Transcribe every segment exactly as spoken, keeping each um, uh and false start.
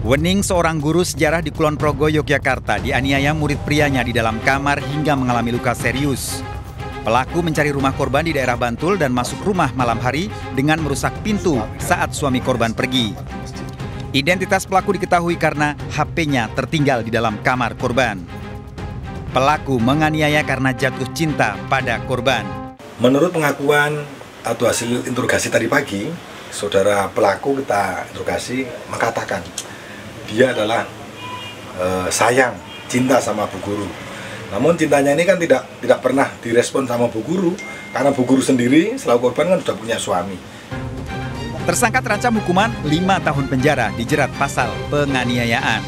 Wening, seorang guru sejarah di Kulon Progo, Yogyakarta, dianiaya murid prianya di dalam kamar hingga mengalami luka serius. Pelaku mencari rumah korban di daerah Bantul dan masuk rumah malam hari dengan merusak pintu saat suami korban pergi. Identitas pelaku diketahui karena H P-nya tertinggal di dalam kamar korban. Pelaku menganiaya karena jatuh cinta pada korban. Menurut pengakuan atau hasil interogasi tadi pagi, saudara pelaku kita interogasi mengatakan dia adalah e, sayang, cinta sama Bu Guru. Namun cintanya ini kan tidak tidak pernah direspon sama Bu Guru, karena Bu Guru sendiri selaku korban kan sudah punya suami. Tersangka terancam hukuman lima tahun penjara dijerat pasal penganiayaan.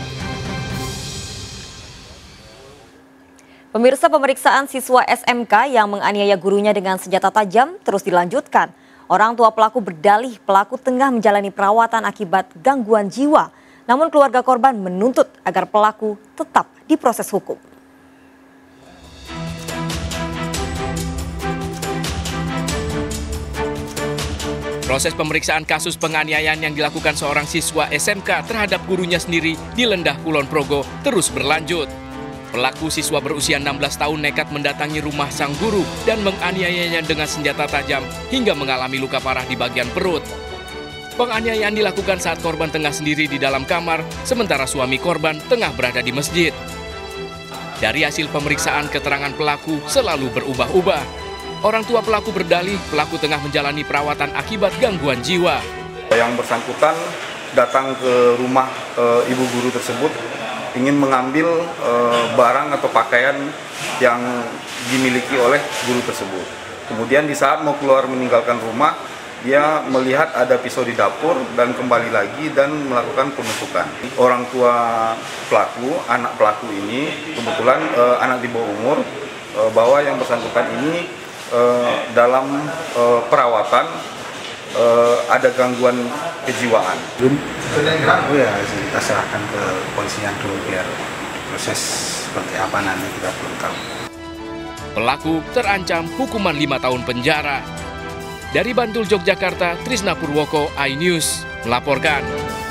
Pemirsa, pemeriksaan siswa S M K yang menganiaya gurunya dengan senjata tajam terus dilanjutkan. Orang tua pelaku berdalih pelaku tengah menjalani perawatan akibat gangguan jiwa. Namun keluarga korban menuntut agar pelaku tetap diproses hukum. Proses pemeriksaan kasus penganiayaan yang dilakukan seorang siswa S M K terhadap gurunya sendiri di Lendah, Kulon Progo terus berlanjut. Pelaku siswa berusia enam belas tahun nekat mendatangi rumah sang guru dan menganiayanya dengan senjata tajam hingga mengalami luka parah di bagian perut. Penganiayaan dilakukan saat korban tengah sendiri di dalam kamar, sementara suami korban tengah berada di masjid. Dari hasil pemeriksaan, keterangan pelaku selalu berubah-ubah. Orang tua pelaku berdalih pelaku tengah menjalani perawatan akibat gangguan jiwa. Yang bersangkutan datang ke rumah e, ibu guru tersebut ingin mengambil e, barang atau pakaian yang dimiliki oleh guru tersebut. Kemudian di saat mau keluar meninggalkan rumah, dia melihat ada pisau di dapur dan kembali lagi dan melakukan penusukan. Orang tua pelaku, anak pelaku ini kebetulan e, anak di bawah umur, e, bahwa yang bersangkutan ini e, dalam e, perawatan e, ada gangguan kejiwaan. Oh ya, kita serahkan ke polisian dulu biar proses seperti apa nanti kita belum tahu. Pelaku terancam hukuman lima tahun penjara. Dari Bantul, Yogyakarta, Trisna Purwoko, iNews melaporkan.